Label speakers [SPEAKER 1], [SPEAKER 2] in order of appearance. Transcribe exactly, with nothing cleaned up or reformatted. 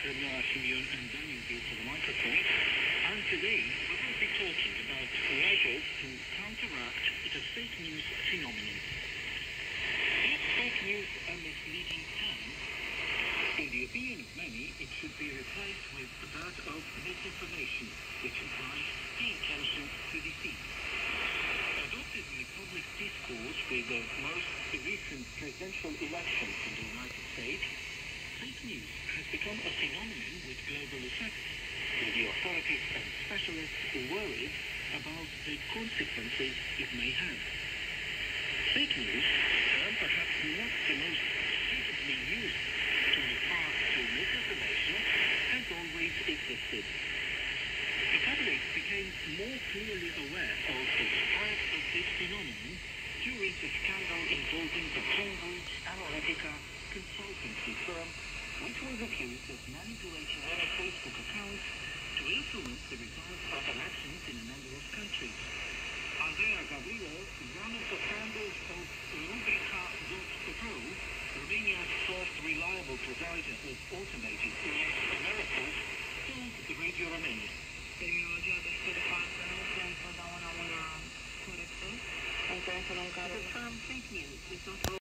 [SPEAKER 1] Radmila Simeon and Daniel Gill for the microphone. And today we will be talking about measures to counteract the fake news phenomenon. Is fake news a misleading term? In the opinion of many, it should be replaced with that of misinformation, which implies paying attention to deceit. Adopted in the public discourse with the most recent presidential elections in the United States, fake news has become a phenomenon with global effects, with the authorities and specialists worried about the consequences it may have. Fake news, and perhaps not the most suitably used to refer to misinformation, has always existed. The public became more clearly aware of the spread of this phenomenon during the scandal involving the Cambridge Analytica consultancy firm, which was accused of manipulating their Facebook accounts to influence the results of elections in a number of countries. Andrea Gabriel, one of the founders of Rubrica dot ro, Romania's first reliable provider of automated news analysis, told Radio Romania.
[SPEAKER 2] Terminologia destul de falsă nu este întotdeauna una corectă, în sensul în care...
[SPEAKER 1] The term fake news is not